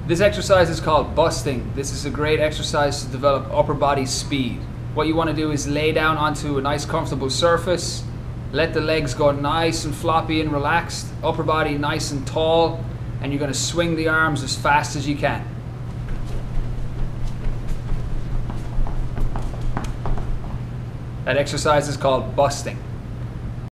This exercise is called busting. This is a great exercise to develop upper body speed. What you want to do is lay down onto a nice comfortable surface, let the legs go nice and floppy and relaxed, upper body nice and tall, and you're going to swing the arms as fast as you can. That exercise is called busting.